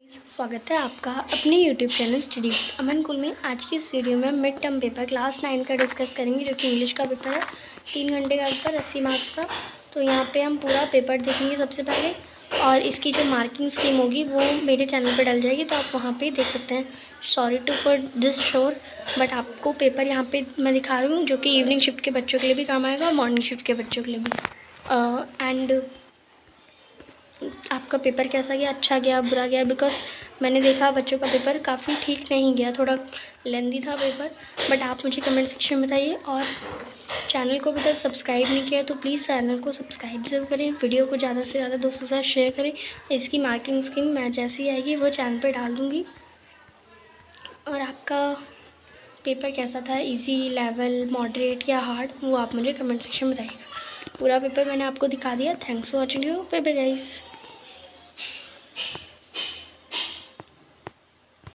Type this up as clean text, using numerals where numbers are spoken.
स्वागत है आपका अपने YouTube चैनल स्टडी अमन कुल में। आज की इस वीडियो में मिड टर्म पेपर क्लास 9 का डिस्कस करेंगे, जो कि इंग्लिश का पेपर है। 3 घंटे का पेपर, 80 मार्क्स का। तो यहाँ पे हम पूरा पेपर देखेंगे सबसे पहले, और इसकी जो मार्किंग स्कीम होगी वो मेरे चैनल पर डल जाएगी, तो आप वहाँ पर देख सकते हैं। Sorry to for this sure, but आपको पेपर यहाँ पर मैं दिखा रही हूँ, जो कि इवनिंग शिफ्ट के बच्चों के लिए भी काम आएगा और मॉर्निंग शिफ्ट के बच्चों के लिए भी। एंड आपका पेपर कैसा गया, अच्छा गया, बुरा गया? बिकॉज मैंने देखा बच्चों का पेपर काफ़ी ठीक नहीं गया, थोड़ा लेंदी था पेपर। बट आप मुझे कमेंट सेक्शन में बताइए, और चैनल को अभी तक सब्सक्राइब नहीं किया तो प्लीज़ चैनल को सब्सक्राइब जरूर करें। वीडियो को ज़्यादा से ज़्यादा दोस्तों के साथ शेयर करें। इसकी मार्किंग स्कीम मैं जैसी आएगी वो चैनल पर डाल दूँगी। और आपका पेपर कैसा था, इजी, लेवल, मॉडरेट या हार्ड, वो आप मुझे कमेंट सेक्शन में बताइएगा। पूरा पेपर मैंने आपको दिखा दिया। Thanks for watching you, bye bye guys.